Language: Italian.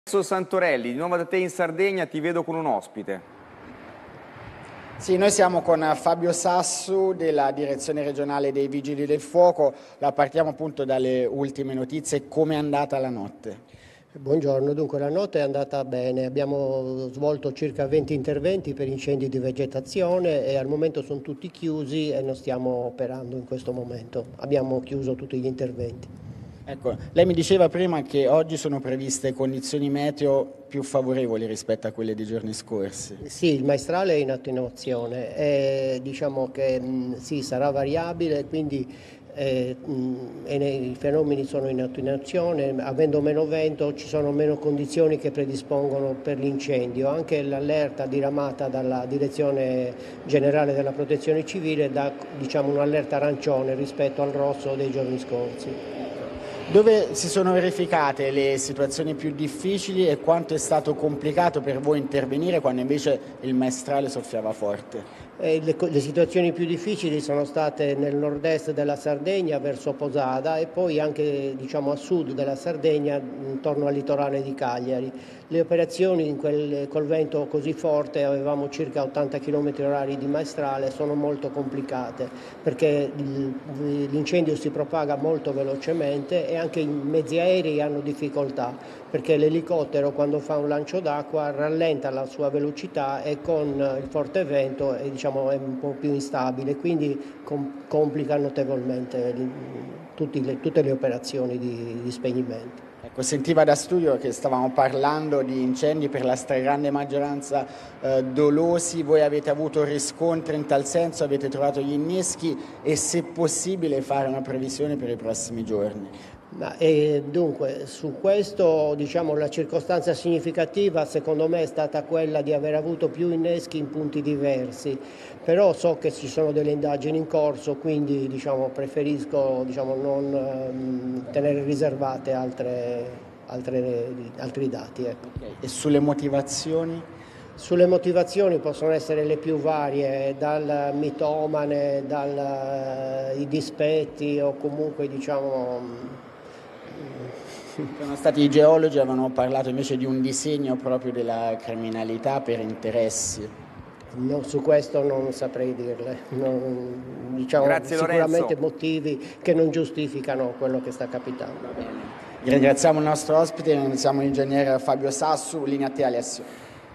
Santorelli, di nuovo da te in Sardegna, ti vedo con un ospite. Sì, noi siamo con Fabio Sassu della Direzione Regionale dei Vigili del Fuoco. Partiamo appunto dalle ultime notizie. Come è andata la notte? Buongiorno, dunque la notte è andata bene, abbiamo svolto circa 20 interventi per incendi di vegetazione e al momento sono tutti chiusi e non stiamo operando in questo momento, abbiamo chiuso tutti gli interventi. Ecco, lei mi diceva prima che oggi sono previste condizioni meteo più favorevoli rispetto a quelle dei giorni scorsi. Sì, il maestrale è in attenuazione e diciamo che sì, sarà variabile, quindi i fenomeni sono in attenuazione, avendo meno vento ci sono meno condizioni che predispongono per l'incendio. Anche l'allerta diramata dalla Direzione Generale della Protezione Civile dà un'allerta arancione rispetto al rosso dei giorni scorsi. Dove si sono verificate le situazioni più difficili e quanto è stato complicato per voi intervenire quando invece il maestrale soffiava forte? Le situazioni più difficili sono state nel nord-est della Sardegna verso Posada e poi anche a sud della Sardegna intorno al litorale di Cagliari. Le operazioni col vento così forte, avevamo circa 80 km/h di maestrale, sono molto complicate perché l'incendio si propaga molto velocemente e anche i mezzi aerei hanno difficoltà perché l'elicottero quando fa un lancio d'acqua rallenta la sua velocità e con il forte vento è un po' più instabile, quindi complica notevolmente tutte le operazioni di spegnimento. Ecco, sentiva da studio che stavamo parlando di incendi per la stragrande maggioranza dolosi. Voi avete avuto riscontri in tal senso, avete trovato gli inneschi e se possibile fare una previsione per i prossimi giorni? Dunque, su questo la circostanza significativa secondo me è stata quella di aver avuto più inneschi in punti diversi, però so che ci sono delle indagini in corso, quindi preferisco non tenere riservate altri dati. Ecco. Okay. E sulle motivazioni? Sulle motivazioni possono essere le più varie, dal mitomane, dai dispetti o comunque Sono stati i geologi, avevano parlato invece di un disegno proprio della criminalità per interessi. No, su questo non saprei dirle. Grazie, sicuramente Lorenzo. motivi che non giustificano quello che sta capitando. Ringraziamo il nostro ospite, ringraziamo l'ingegnere Fabio Sassu, linea a te Alessio.